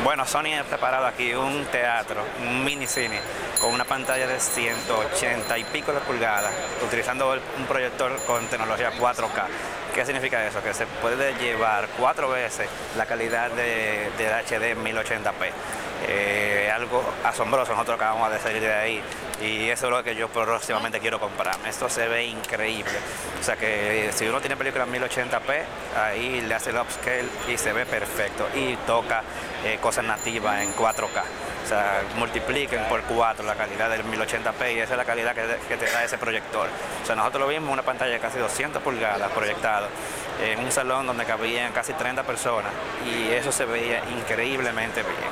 Bueno, Sony ha preparado aquí un teatro, un minicine, con una pantalla de 180 y pico de pulgadas, utilizando un proyector con tecnología 4K. ¿Qué significa eso? Que se puede llevar 4 veces la calidad del HD 1080p. Algo asombroso, nosotros acabamos de salir de ahí y eso es lo que yo próximamente quiero comprar. Esto se ve increíble, o sea que si uno tiene películas 1080p, ahí le hace el upscale y se ve perfecto y toca cosas nativas en 4K. O sea, multipliquen por 4 la calidad del 1080p y esa es la calidad que te da ese proyector. O sea, nosotros lo vimos en una pantalla de casi 200 pulgadas proyectado en un salón donde cabían casi 30 personas y eso se veía increíblemente bien.